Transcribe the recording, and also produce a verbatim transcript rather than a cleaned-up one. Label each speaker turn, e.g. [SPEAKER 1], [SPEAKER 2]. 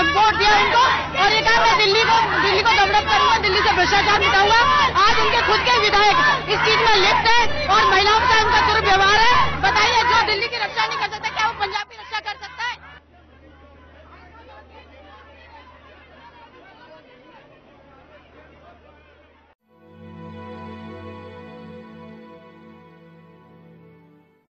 [SPEAKER 1] Vote दिया उनको और ये कहा मैं दिल्ली को दिल्ली को डेवलप करूंगा, दिल्ली से भ्रष्टाचार मिटाऊंगा। आज उनके खुद के विधायक इस चीज में लिप्त है और महिलाओं का उनका दुर्व्यवहार है। बताइए, जो दिल्ली की रक्षा नहीं कर